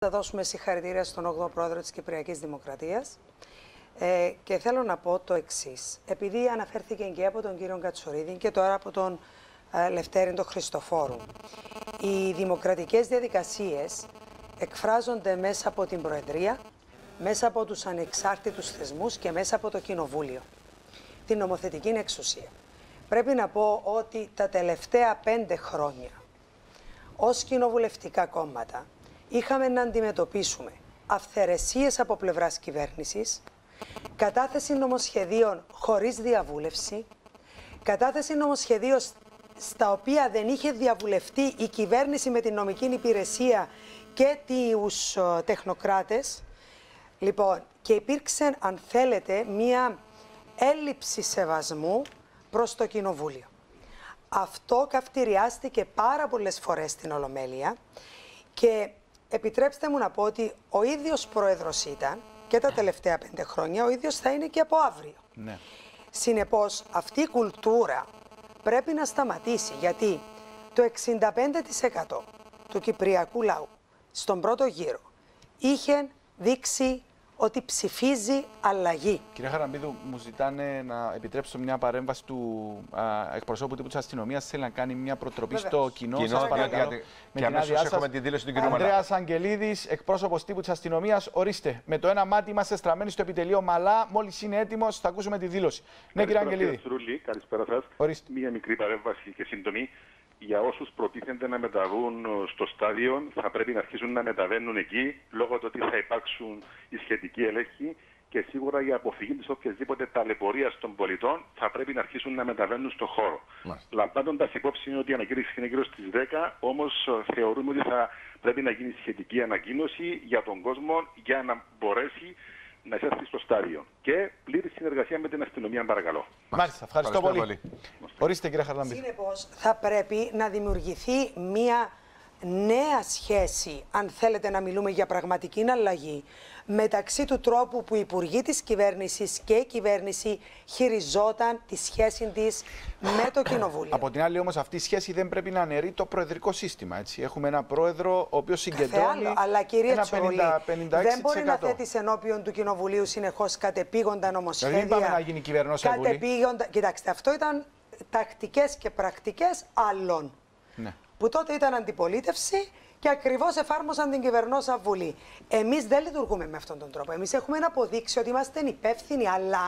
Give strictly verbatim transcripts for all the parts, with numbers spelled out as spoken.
Θα δώσουμε συγχαρητήρια στον όγδοο πρόεδρο της Κυπριακής Δημοκρατίας ε, και θέλω να πω το εξής. Επειδή αναφέρθηκε και από τον κύριο Κατσουρίδη και τώρα από τον ε, Λευτέρη τον Χριστοφόρου, οι δημοκρατικές διαδικασίες εκφράζονται μέσα από την Προεδρία, μέσα από τους ανεξάρτητους θεσμούς και μέσα από το Κοινοβούλιο, την νομοθετική εξουσία. Πρέπει να πω ότι τα τελευταία πέντε χρόνια ως κοινοβουλευτικά κόμματα είχαμε να αντιμετωπίσουμε αυθαιρεσίες από πλευράς κυβέρνησης, κατάθεση νομοσχεδίων χωρίς διαβούλευση, κατάθεση νομοσχεδίων στα οποία δεν είχε διαβουλευτεί η κυβέρνηση με την νομική υπηρεσία και τους τεχνοκράτες. Λοιπόν, και υπήρξε, αν θέλετε, μία έλλειψη σεβασμού προς το Κοινοβούλιο. Αυτό καυτηριάστηκε πάρα πολλές φορές στην Ολομέλεια και επιτρέψτε μου να πω ότι ο ίδιος πρόεδρος ήταν και τα τελευταία πέντε χρόνια, ο ίδιος θα είναι και από αύριο. Ναι. Συνεπώς, αυτή η κουλτούρα πρέπει να σταματήσει, γιατί το εξήντα πέντε τοις εκατό του κυπριακού λαού στον πρώτο γύρο είχε δείξει ότι ψηφίζει αλλαγή. Κύριε Χαραμπίδου, μου ζητάνε να επιτρέψω μια παρέμβαση του α, εκπροσώπου τύπου της αστυνομίας. Θέλει να κάνει μια προτροπή Βεβαίως. στο κοινό. κοινό σας παρακαλώ. Με και αμέσως έχουμε τη δήλωση του κ. Μαλά. Ανδρέας Αγγελίδης, εκπρόσωπος τύπου της αστυνομίας. Ορίστε, με το ένα μάτι είμαστε στραμμένοι στο επιτελείο Μαλά. Μόλις είναι έτοιμος, θα ακούσουμε τη δήλωση. Ναι, κύριε Αγγελίδη. Καλησπέρα σας. Μια μικρή παρέμβαση και σύντομη. Για όσους προτίθενται να μεταβούν στο στάδιο, θα πρέπει να αρχίσουν να μεταβαίνουν εκεί, λόγω του ότι θα υπάρξουν οι σχετικοί έλεγχοι και σίγουρα για αποφυγή της οποιασδήποτε ταλαιπωρίας των πολιτών θα πρέπει να αρχίσουν να μεταβαίνουν στο χώρο. Λαμβάνοντας υπόψη ότι η ανακήρυξη είναι γύρω στις δέκα, όμως θεωρούμε ότι θα πρέπει να γίνει σχετική ανακοίνωση για τον κόσμο για να μπορέσει να εισέλθει στο στάδιο. Και πλήρη συνεργασία με την αστυνομία, παρακαλώ. Μάλιστα, ευχαριστώ, ευχαριστώ πολύ. πολύ. Ορίστε, κύριε Χαρλαμπίδη. Συνεπώς, θα πρέπει να δημιουργηθεί μία νέα σχέση, αν θέλετε να μιλούμε για πραγματική αλλαγή, μεταξύ του τρόπου που οι υπουργοί της κυβέρνησης και η κυβέρνηση χειριζόταν τη σχέση της με το Κοινοβούλιο. Από την άλλη όμως αυτή η σχέση δεν πρέπει να αναιρεί το προεδρικό σύστημα. Έτσι. Έχουμε ένα πρόεδρο ο οποίος συγκεντρώνει αλλά, κύριε ένα Τσουρούλη, πενήντα με πενήντα έξι τοις εκατό. Δεν μπορεί να θέτεις ενώπιον του Κοινοβουλίου συνεχώς κατεπήγοντα νομοσχέδια. Δεν πάμε να γίνει κυβερνός κατεπήγοντα... Κοιτάξτε, αυτό ήταν τακτικές και πρακτικές άλλων. Ναι. Που τότε ήταν αντιπολίτευση και ακριβώς εφάρμοσαν την κυβερνόσα Βουλή. Εμείς δεν λειτουργούμε με αυτόν τον τρόπο. Εμείς έχουμε αποδείξει ότι είμαστε υπεύθυνοι, αλλά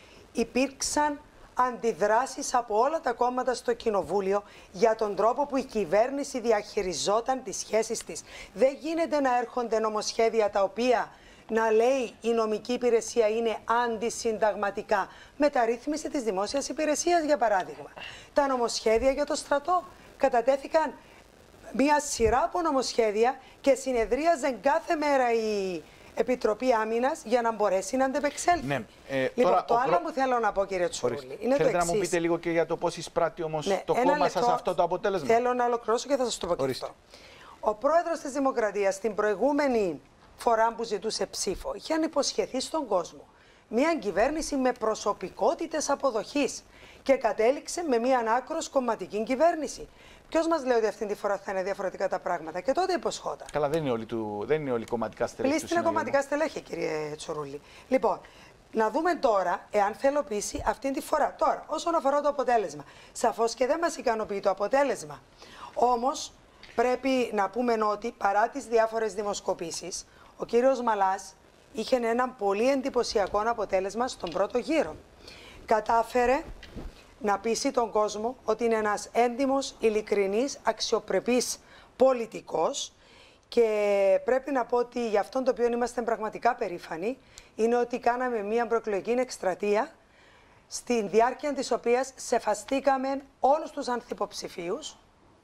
υπήρξαν αντιδράσεις από όλα τα κόμματα στο Κοινοβούλιο για τον τρόπο που η κυβέρνηση διαχειριζόταν τις σχέσεις της. Δεν γίνεται να έρχονται νομοσχέδια τα οποία να λέει η νομική υπηρεσία είναι αντισυνταγματικά. Μεταρρύθμιση της δημόσιας υπηρεσίας, για παράδειγμα. Τα νομοσχέδια για το στρατό κατατέθηκαν μια σειρά από νομοσχέδια και συνεδρίαζε κάθε μέρα η Επιτροπή Άμυνας για να μπορέσει να αντεπεξέλθει. Ναι. Ε, λοιπόν, τώρα, το άλλο προ... που θέλω να πω, κύριε Τσουρούλη, είναι Θέλετε το εξής. να μου πείτε λίγο και για το πώς εισπράττει όμως ναι, το κόμμα σας αυτό το αποτέλεσμα. Θέλω να ολοκληρώσω και θα σας το πω και αυτό. Ο πρόεδρος της Δημοκρατίας την προηγούμενη φορά που ζητούσε ψήφο είχε υποσχεθεί στον κόσμο μια κυβέρνηση με προσωπικότητες αποδοχής και κατέληξε με μια άκρως κομματική κυβέρνηση. Ποιος μας λέει ότι αυτή τη φορά θα είναι διαφορετικά τα πράγματα? Και τότε υποσχόταν. Καλά, δεν είναι όλοι, του, δεν είναι όλοι κομματικά στελέχη. Πλήστε είναι κομματικά στελέχη, κύριε Τσουρούλη. Λοιπόν, να δούμε τώρα εάν θελοποιήσει αυτή τη φορά. Τώρα, όσον αφορά το αποτέλεσμα, σαφώς και δεν μας ικανοποιεί το αποτέλεσμα. Όμως, πρέπει να πούμε ότι παρά τις διάφορες δημοσκοπήσεις, ο κύριος Μαλάς είχε ένα πολύ εντυπωσιακό αποτέλεσμα στον πρώτο γύρο. Κατάφερε να πείσει τον κόσμο ότι είναι ένας έντιμος, ειλικρινής, αξιοπρεπής πολιτικός και πρέπει να πω ότι για αυτόν το οποίο είμαστε πραγματικά περήφανοι είναι ότι κάναμε μια προεκλογική εκστρατεία στην διάρκεια της οποίας σεβαστήκαμε όλους τους ανθυποψηφίους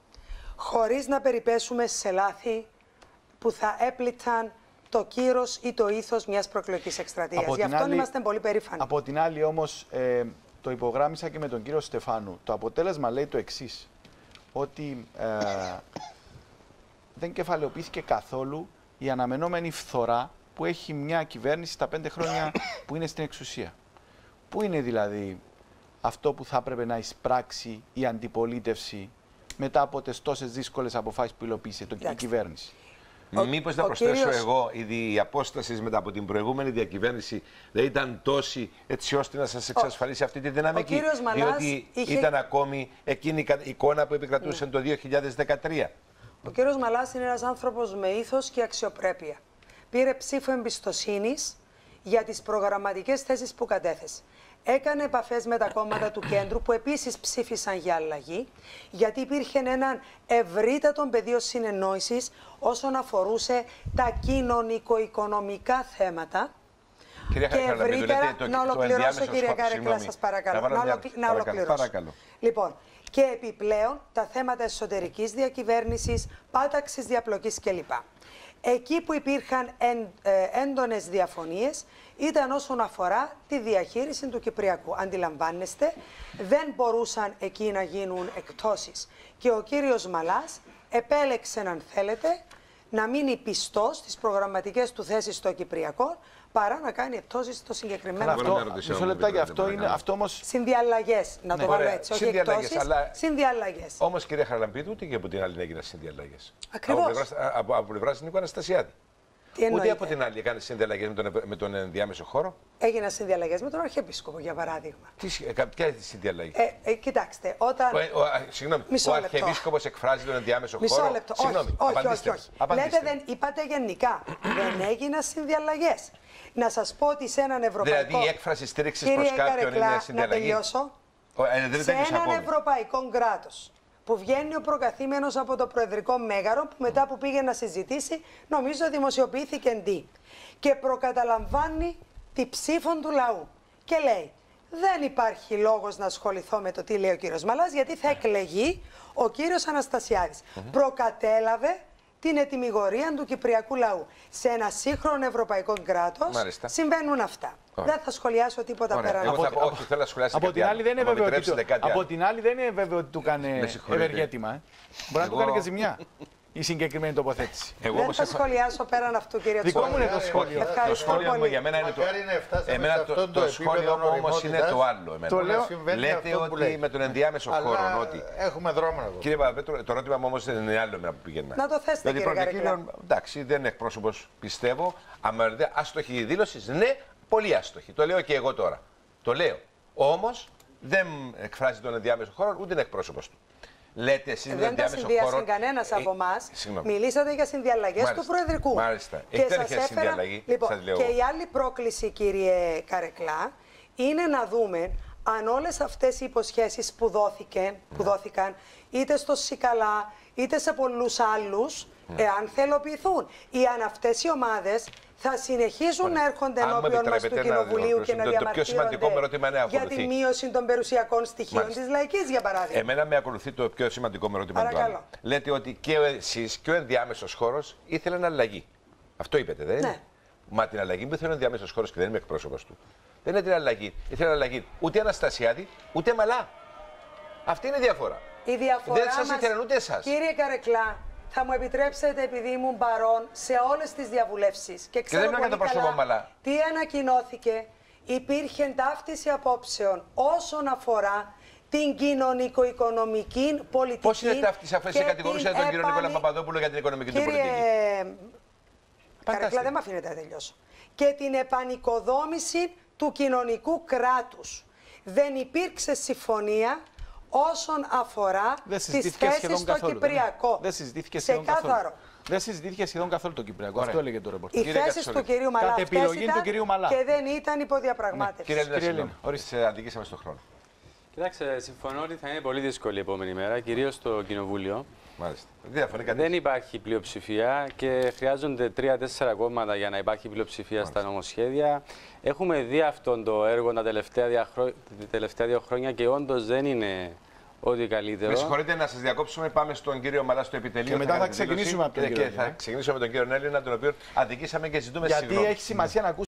χωρίς να περιπέσουμε σε λάθη που θα έπληταν το κύρος ή το ήθος μιας προεκλογικής εκστρατείας. Γι' αυτό είμαστε πολύ περήφανοι. Από την άλλη όμως, ε, το υπογράμμισα και με τον κύριο Στεφάνου. Το αποτέλεσμα λέει το εξής, ότι ε, δεν κεφαλαιοποιήθηκε καθόλου η αναμενόμενη φθορά που έχει μια κυβέρνηση τα πέντε χρόνια που είναι στην εξουσία. Πού είναι δηλαδή αυτό που θα έπρεπε να εισπράξει η αντιπολίτευση μετά από τις τόσες δύσκολες αποφάσεις που υλοποίησε η κυβέρνηση? Μήπως να προσθέσω κύριος... εγώ, η απόσταση μετά από την προηγούμενη διακυβέρνηση δεν ήταν τόση έτσι ώστε να σας εξασφαλίσει ο... αυτή τη δυναμική. Διότι είχε... ήταν ακόμη εκείνη η εικόνα που επικρατούσε ναι. το δύο χιλιάδες δεκατρία. Ο κύριος Μαλάς είναι ένας άνθρωπος με ήθος και αξιοπρέπεια. Πήρε ψήφο εμπιστοσύνης για τις προγραμματικές θέσεις που κατέθεσε. Έκανε επαφές με τα κόμματα του κέντρου που επίσης ψήφισαν για αλλαγή, γιατί υπήρχε έναν ευρύτατο πεδίο συνεννόησης όσον αφορούσε τα κοινωνικο-οικονομικά θέματα. Κυρία και ευρύτερα, το, να ολοκληρώσω κυρία Καρεκλά, σας παρακαλώ. Να, ολοκλη... να ολοκληρώσω. Παρακαλώ. Λοιπόν, και επιπλέον τα θέματα εσωτερικής διακυβέρνησης, πάταξης διαπλοκής κλπ. Εκεί που υπήρχαν εν, ε, έντονες διαφωνίες ήταν όσον αφορά τη διαχείριση του Κυπριακού. Αντιλαμβάνεστε, δεν μπορούσαν εκεί να γίνουν εκπτώσεις. Και ο κύριος Μαλάς επέλεξε, αν θέλετε, να μείνει πιστός στις προγραμματικές του θέσεις στο Κυπριακό, παρά να κάνει εκπτώσεις στο συγκεκριμένο αυτό. Μισό λεπτάκι, αυτό είναι αυτό όμως... Συνδιαλλαγές, να το βάλω έτσι, όχι εκπτώσεις, αλλά... συνδιαλλαγές. Όμως, κυρία Χαραλαμπίδου, ούτε και από την άλλη έγιναν συνδιαλλαγές. Ακριβώς. Από, από πλευράς Νίκου Αναστασιάδη. Ούτε από την άλλη έκανε συνδιαλλαγές με τον, με τον ενδιάμεσο χώρο. Έγιναν συνδιαλλαγές με τον Αρχιεπίσκοπο, για παράδειγμα. Τι, ποια είναι η συνδιαλλαγή? Ε, ε, κοιτάξτε, όταν. Ο, ο, α, συγγνώμη, ο Αρχιεπίσκοπος εκφράζει τον ενδιάμεσο Μισό χώρο. Λεπτό. Συγγνώμη, όχι, όχι, απαντήστε. όχι, όχι. Απαντήστε. Λέτε, δεν, είπατε γενικά. Δεν έγιναν συνδιαλλαγές. Να σας πω ότι σε έναν ευρωπαϊκό. Δηλαδή η έκφραση στήριξη προς κάποιον είναι συνδιαλλαγή. Να τελειώσω. Ο, ε, δεν σε έναν ευρωπαϊκό κράτος που βγαίνει ο προκαθήμενος από το Προεδρικό Μέγαρο, που μετά που πήγε να συζητήσει, νομίζω δημοσιοποιήθηκε εντύ. Και προκαταλαμβάνει τη ψήφων του λαού. Και λέει, δεν υπάρχει λόγος να ασχοληθώ με το τι λέει ο κύριος Μαλάς, γιατί θα εκλεγεί ο κύριος Αναστασιάδης. Mm-hmm. Προκατέλαβε την ετυμηγορία του κυπριακού λαού. Σε ένα σύγχρονο ευρωπαϊκό κράτος συμβαίνουν αυτά. Ωραία. Δεν θα σχολιάσω τίποτα Ωραία. πέραν από, από, όχι, θέλω να σχολιάσω από, την άλλη δεν είναι βέβαιο ότι, από την άλλη δεν είναι βέβαιο ότι του έκανε ευεργέτημα. Ε. Μπορεί Εγώ... να του κάνει και ζημιά η συγκεκριμένη τοποθέτηση. Εγώ δεν θα έχω... σχολιάσω πέραν αυτού, κύριε Τσόλη. Δικό μου είναι το σχόλιο. Ευχαριστώ το σχόλιο μου για μένα είναι το. Εμένα το, το σχόλιο μου όμως είναι το άλλο. Το λέω. Λέτε ότι με τον ενδιάμεσο χώρο. Ότι... Έχουμε δρόμο εδώ. Κύριε Παπαπέτρο, το ερώτημα μου όμως είναι άλλο με που πηγαίνουμε. Να το θέσετε, κύριε Καρεκλά. Εντάξει, δεν είναι εκπρόσωπος, πιστεύω. Αν με ρωτήσετε, άστοχη δήλωση, ναι, πολύ άστοχη. Το λέω και εγώ τώρα. Το λέω. Όμως δεν εκφράζει τον ενδιάμεσο χώρο, ούτε είναι εκπρόσωπος του. Λέτε εσείς δεν τα συνδύασε κανένας από εμάς. Μιλήσατε για συνδιαλλαγές του Προεδρικού. Μάλιστα. Και σας έφερα... Λοιπόν, σας λέω. Και η άλλη πρόκληση, κύριε Καρεκλά, είναι να δούμε αν όλες αυτές οι υποσχέσεις που, δόθηκε, που δόθηκαν, είτε στο ΣΥΚΑΛΑ, είτε σε πολλούς άλλους, ναι. εάν θελοποιηθούν. Ή αν αυτές οι ομάδες θα συνεχίζουν Ωραία. να έρχονται ενώπιον μας του Κοινοβουλίου και να διαμαρτύρονται για τη μείωση των περιουσιακών στοιχείων της λαϊκής, για παράδειγμα. Εμένα με ακολουθεί το πιο σημαντικό με ερώτημα. Παρακαλώ. Λέτε ότι και εσείς και ο ενδιάμεσος χώρος ήθελαν αλλαγή. Αυτό είπετε, δεν είναι? Ναι. Μα την αλλαγή που ήθελε ο ενδιάμεσος χώρος και δεν είμαι εκπρόσωπος του. Δεν είναι την αλλαγή. Ήθελε αλλαγή ούτε Αναστασιάδη ούτε Μαλά. Αυτή είναι η διαφορά. Η διαφορά δεν σας ήθελαν ούτε εσάς. Κύριε Καρεκλά, θα μου επιτρέψετε, επειδή ήμουν παρόν σε όλες τις διαβουλεύσεις και ξέρω και πολύ καλά μαλά. τι ανακοινώθηκε, υπήρχε ταύτιση απόψεων όσον αφορά την κοινωνικο-οικονομική πολιτική. Πώς είναι ταύτιση, αφού εσύ κατηγορούσατε τον κύριο Νικόλα Παπαδόπουλο για την οικονομική του πολιτική? Κύριε Καρεκλά, δεν με αφήνετε να τελειώσω. Και την επανοικοδόμηση του κοινωνικού κράτους. Δεν υπήρξε συμφωνία όσον αφορά τις θέσεις στο καθόλου, Κυπριακό. Δεν συζητήθηκε σχεδόν καθόλου. Δεν συζητήθηκε σχεδόν καθόλου το Κυπριακό. Ωραία. Αυτό έλεγε το ρεπορτάζ. Οι θέσεις του κυρίου Μαλά κατ' επιλογή του κυρίου Μαλά. Και δεν ήταν υποδιαπραγμάτευση. Ναι. Κύριε Έλληνα, ορίστε, αντικήσαμε στον χρόνο. Κοιτάξτε, συμφωνώ ότι θα είναι πολύ δύσκολη η επόμενη μέρα, κυρίως στο Κοινοβούλιο. Μάλιστα. Δεν υπάρχει πλειοψηφία και χρειάζονται τρία-τέσσερα κόμματα για να υπάρχει πλειοψηφία Μάλιστα. στα νομοσχέδια. Έχουμε δει αυτό το έργο τα τελευταία δύο, χρό... τελευταία δύο χρόνια και όντως δεν είναι ό,τι καλύτερο. Με συγχωρείτε να σας διακόψουμε. Πάμε στον κύριο Μαλά στο επιτελείο. Και μετά θα, θα ξεκινήσουμε από τον κύριο. Και θα ξεκινήσουμε με τον κύριο Έλληνα, τον οποίο αδικήσαμε και ζητούμε συγγνώμη. Γιατί έχει σημασία να ακούσουμε.